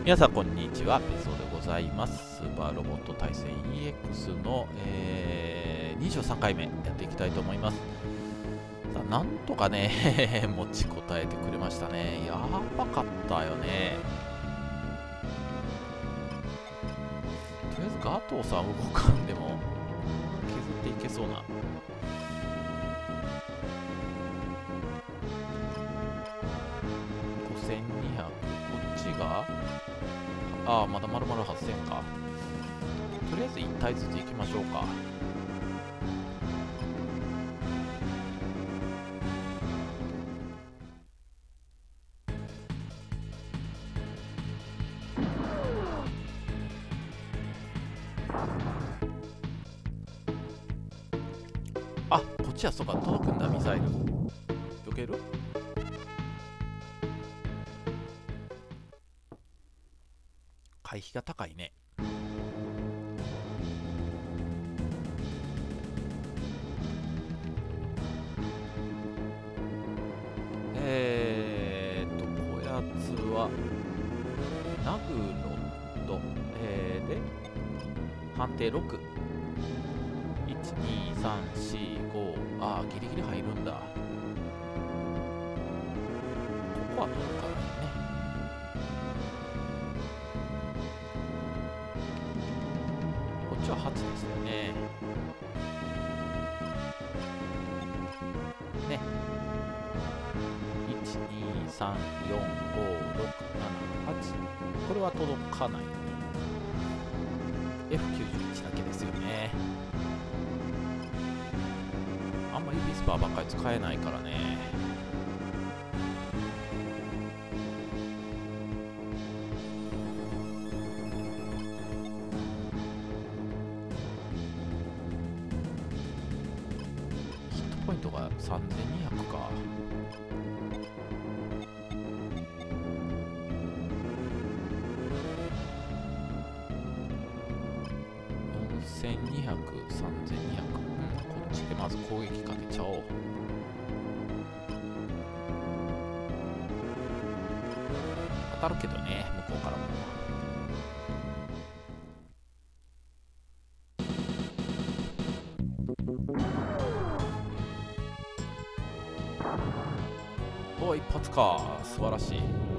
皆さんこんにちは、ペソでございます。スーパーロボット対戦 EX の、23回目やっていきたいと思います。さあなんとかね持ちこたえてくれましたね。やばかったよね。とりあえずガトーさん動かんでも削っていけそうな。5200、こっちがまだ丸々8000か。とりあえず1体ずつ行きましょうか。こっちはそうか、届くんだ、ミサイル。避ける？回避が高いね。こやつはナグロット、で判定6、12345、ギリギリ入るんだ。ここは届かないね。こっちは8ですよね。ね。1234567これは届かないね。F91 だけですよね。あんまりウィスパーばっかり使えないからね。ヒットポイントが3200か。4200、3200、こっちでまず攻撃かけちゃおう。当たるけどね、向こうからも。一発か、素晴らしい。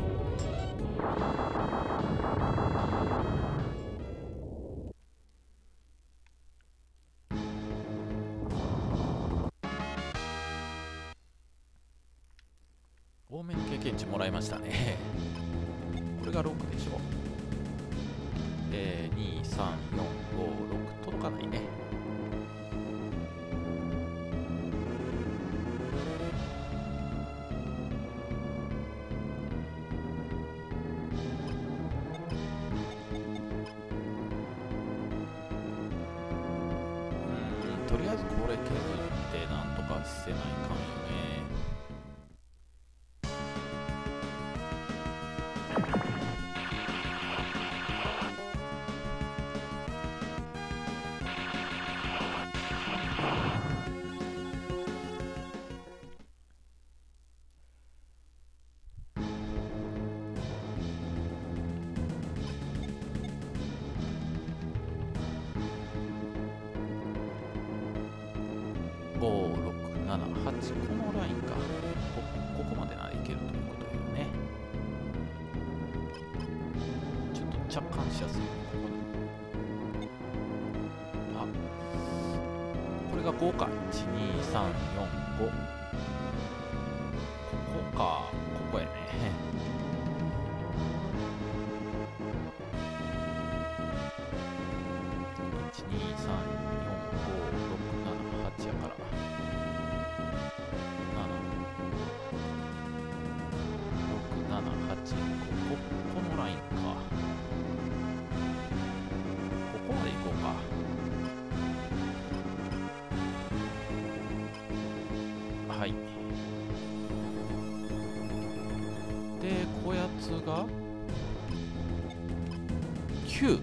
多めに経験値もらいましたね。これが6でしょ。2、3、4、5、6届かないね。とりあえずこれ削ってなんとかせないかんよね。5、6、7、8、このラインか。ここまでならいけるということだよね。ちょっと着艦しやすい。これが5か。1、2、3、4、5。ここか。ここやね。1、2、3、4、5、6、7、8やから。このラインか。ここまで行こうか。はい。で、こやつが9。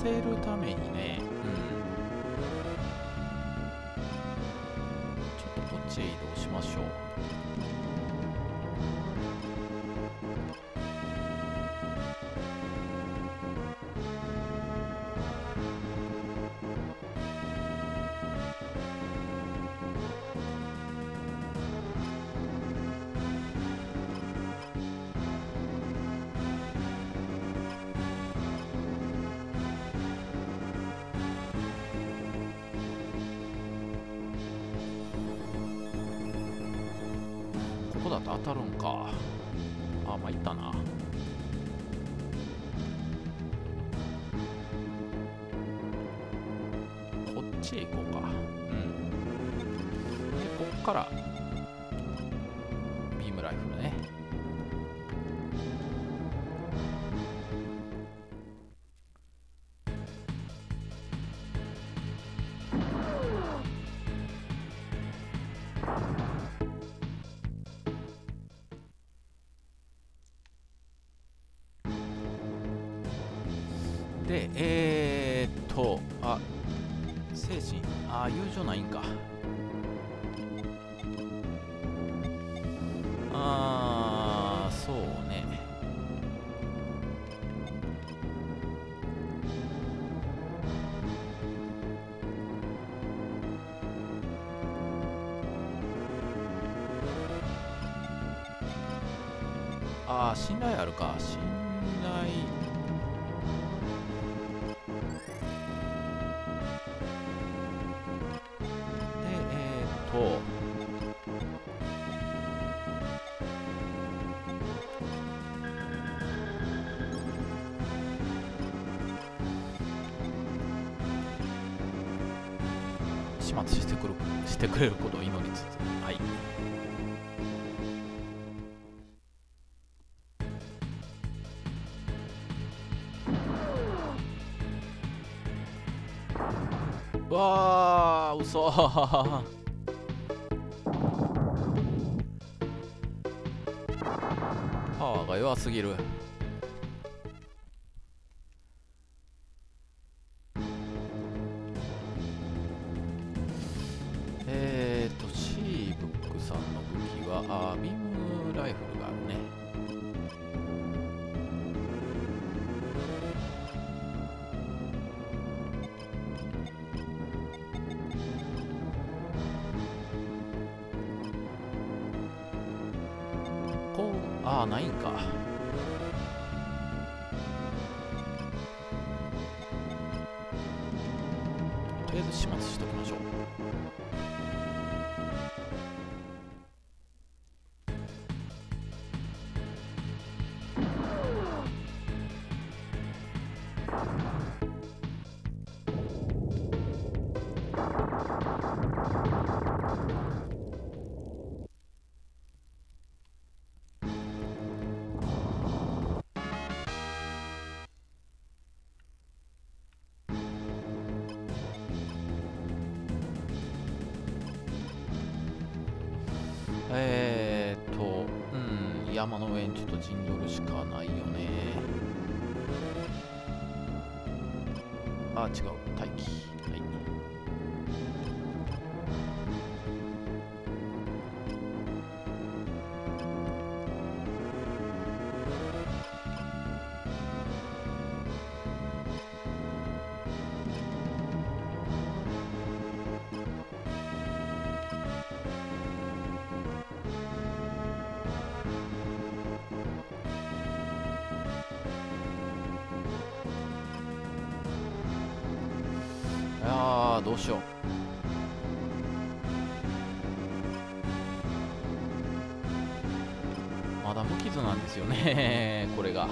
せるためにね、ちょっとこっちへ移動しましょう。ここだと当たるんか。あ、まあいったな。こっちへ行こうか。で、こっからビームライフルね。で、あ、精神、あ、友情ないんか。そうね。信頼あるか。信頼。始末してくれることを祈りつつ、はい。わー、嘘パワーが弱すぎる。シーブックさんの武器は、ビームライフルがあるね。ないんか。とりあえず始末しときましょう。山の上にちょっと陣取るしかないよね。違う、待機。はい。どうしよう。まだ無傷なんですよねこれが。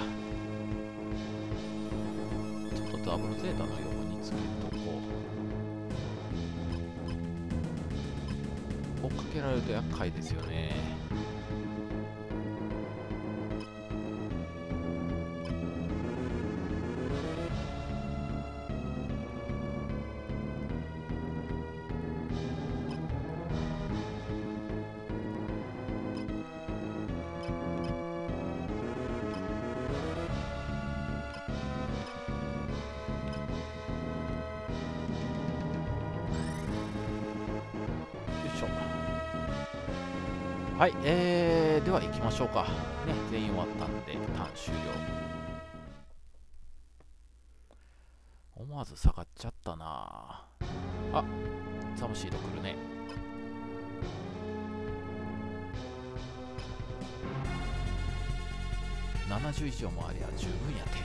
ちょっとダブルゼータのようにつけとこう。追っかけられると厄介ですよね。 はい、では行きましょうか。ね、全員終わったんで、ターン終了。思わず下がっちゃったなあ。ザムシード来るね。70以上もありゃ十分やてって。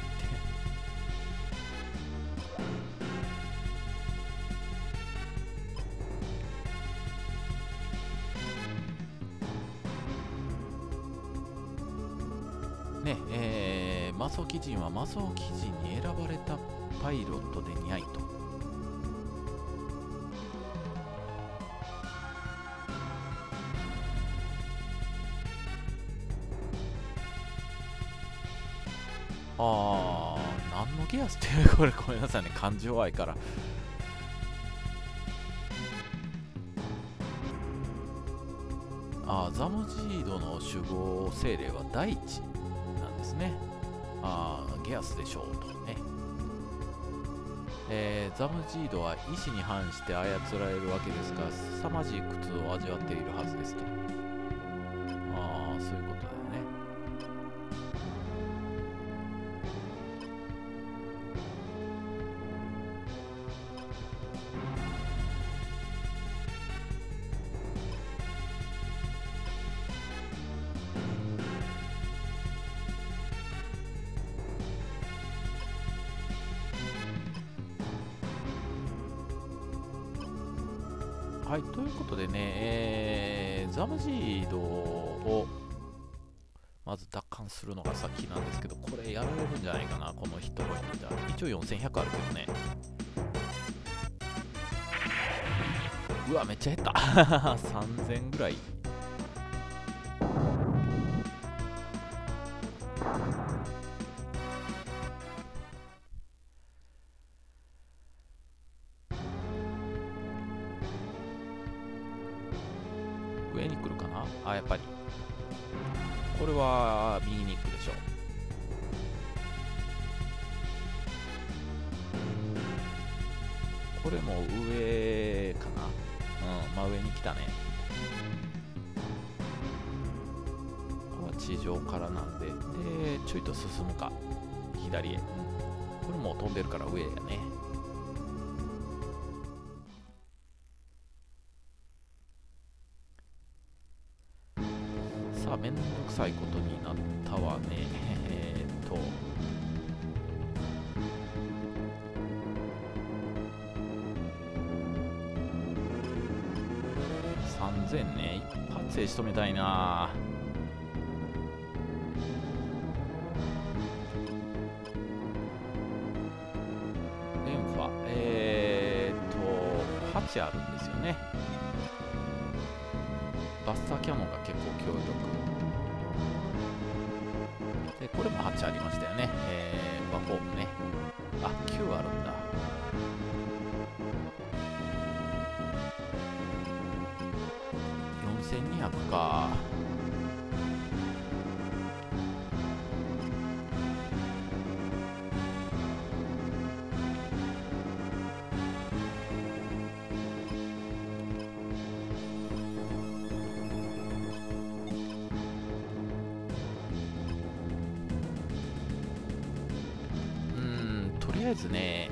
ね、魔装鬼人は魔装鬼人に選ばれたパイロットでにゃいと。何のゲアスってこれごめんなさいね、漢字弱いから。ザムジードの守護精霊は大地なんですね。ゲアスでしょうとね。ザムジードは意志に反して操られるわけですが、凄まじい苦痛を味わっているはずですと。そういうことだよね。はい、ということでね、ザムジードをまず奪還するのが先なんですけど、これやられるんじゃないかな、このヒットポイントじゃ。一応4100あるけどね。うわ、めっちゃ減った3000ぐらい。上に来るかな。やっぱりこれは右に行くでしょう。これも上かな。真上に来たね。これは地上からなんで、ちょいと進むか左へ。これも飛んでるから上やね。さあ、めんどくさいことになったわね。3000ね、一発で仕留めたいな。レンファ8あるんですよね。バスターキャノンが結構強力で、これも8ありましたよね。バフォームね。9あるんだ。4200か。とりあえずね、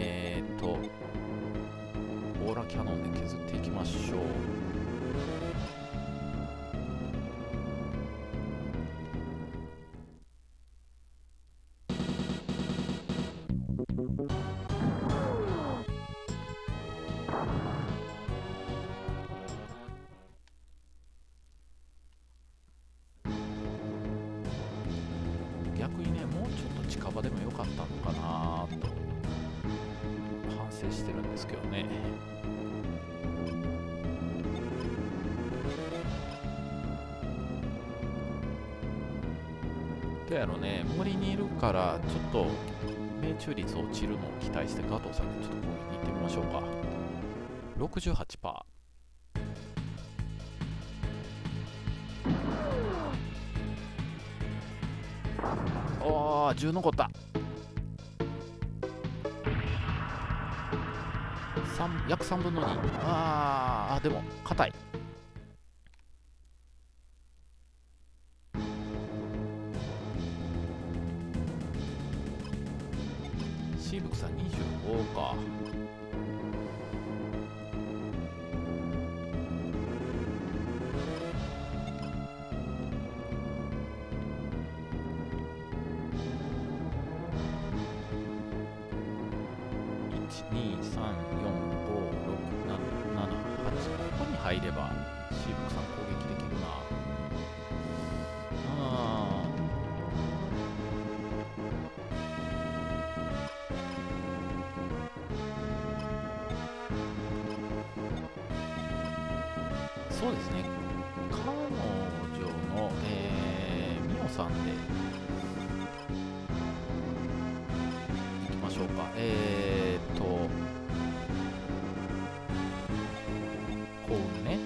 オーラキャノンで削っていきましょう。逆にね、もうちょっと近場でもよかったのかなと反省してるんですけどね。どうやろうね、森にいるからちょっと命中率落ちるのを期待して加藤さんにちょっと攻撃行ってみましょうか。68%。10残った。約3分の2。でも硬い。 シーブクさん25か。ここに入ればシーブクさん攻撃できるな。そうですね、彼女の、ミオさんでいきましょうか。幸運ね。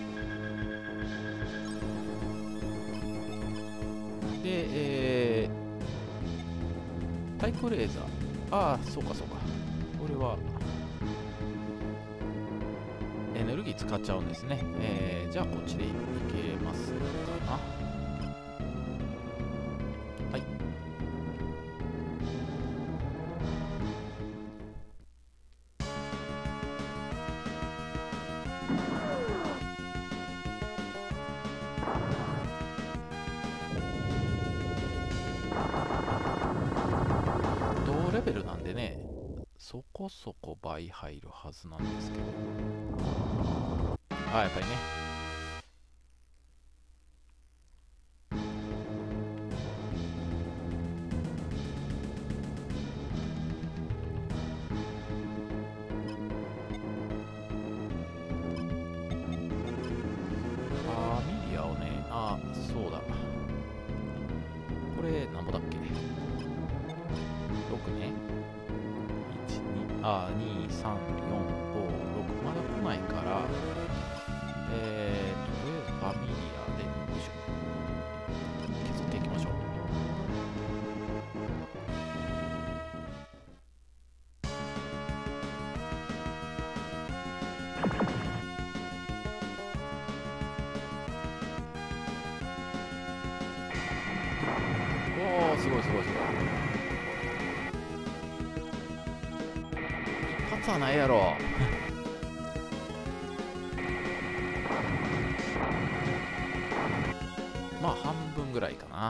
で、対空レーザー。ああ、そうかそうか。これはエネルギー使っちゃうんですね。じゃあこっちでいけますかな。はい。同レベルなんでね、そこそこ倍入るはずなんですけど。あ、やっぱりね。ミリアをね、そうだ。これ、なんぼだっけ ?6 ね。1、2、2、3、4、5、6。まだ来ないから、とりあえずファミリアで、よいしょ。削っていきましょう。おー、すごいすごいすごい。一発はないやろ。まあ半分ぐらいかな。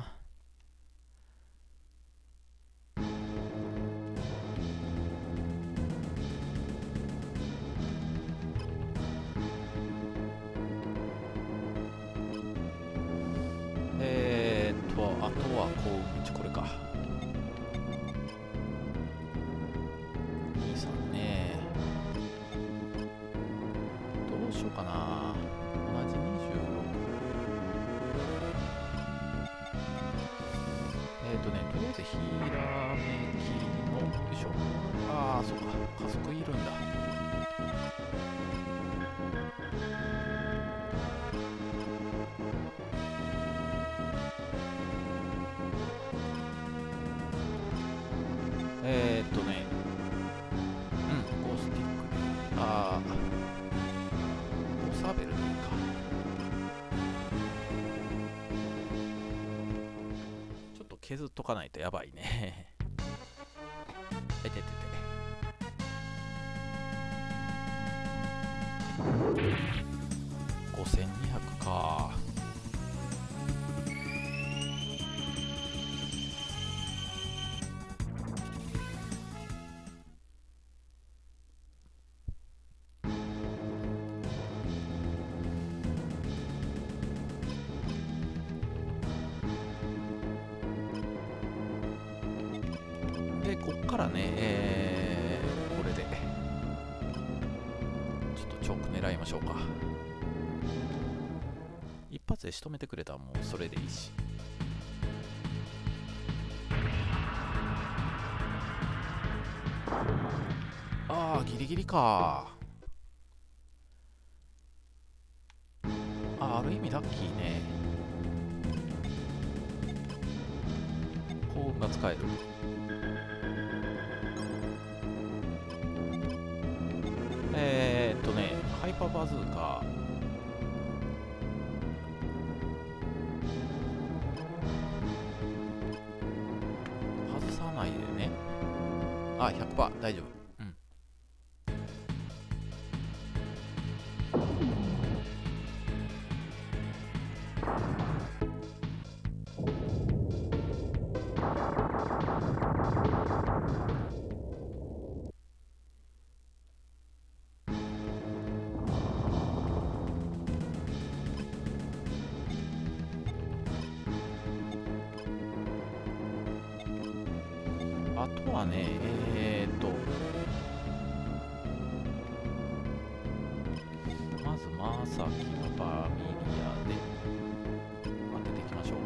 あとは幸運道、これか。兄さんね。どうしようかな。同じ26。とりあえずひらめきの、よいしょ。そうか。加速いるんだ。ゴースティックで。ゴーサーベルでいいか。ちょっと削っとかないとやばいね。てててて。5200か。で、こっからね、これでちょっとチョーク狙いましょうか。一発で仕留めてくれたらもうそれでいいし。ギリギリか。ある意味ラッキーね。幸運が使える。ハイパーバズーカ外さないでね。 あ、100%大丈夫。うん。あとはね、まずまさきのファミリアで当てていきましょう。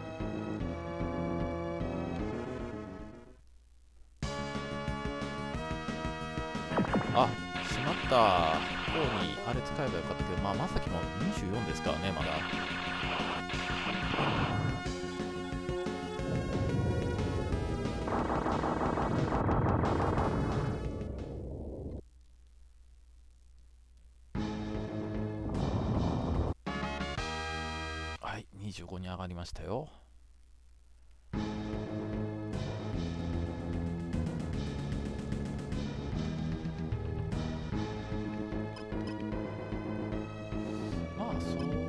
あ、しまった。こうにあれ使えばよかったけど、まあまさきも24ですからね、まだ。はい、25に上がりましたよ。まあそうなところに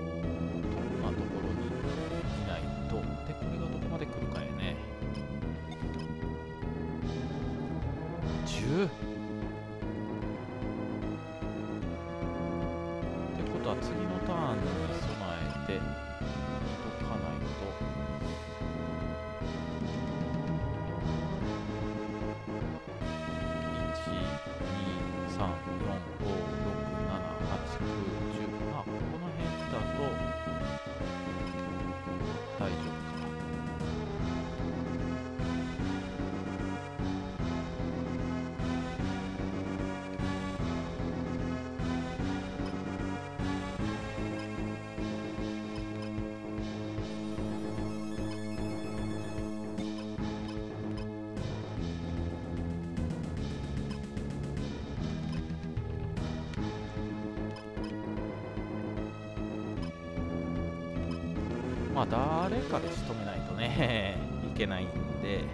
いないと。で、これがどこまで来るかやね。10。ってことは次のターンに備えておかないと。1、2、3、4、5、6、7、8、9、10。まあこの辺だと大丈夫か。まあ誰かで仕留めないとねいけないんで、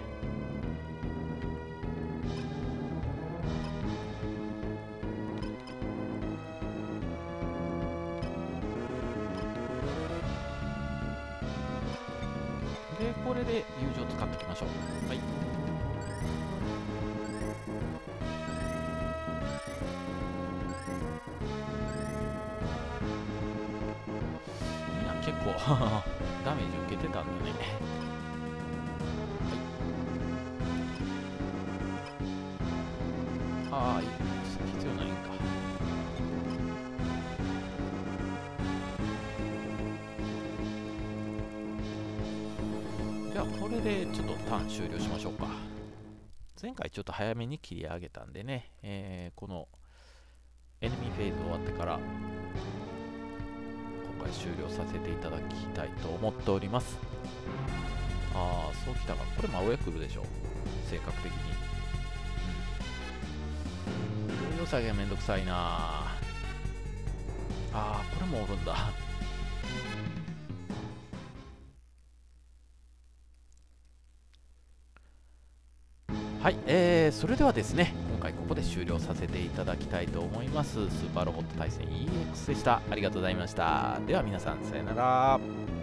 でこれで友情使っていきましょう。はい。みんな結構ダメージ受けてたんでね。はい。ああ、必要ないんか。じゃあこれでちょっとターン終了しましょうか。前回ちょっと早めに切り上げたんでね、このエネミーフェーズ終わってから今回終了させていただきたいと思っております。ああ、そうきたか。これ真上来るでしょ、性格的に。うん。動揺作業めんどくさいなあ。あー、これもおるんだ。はい、それではですね、今回ここで終了させていただきたいと思います。スーパーロボット対戦 EX でした。ありがとうございました。では皆さん、さよなら。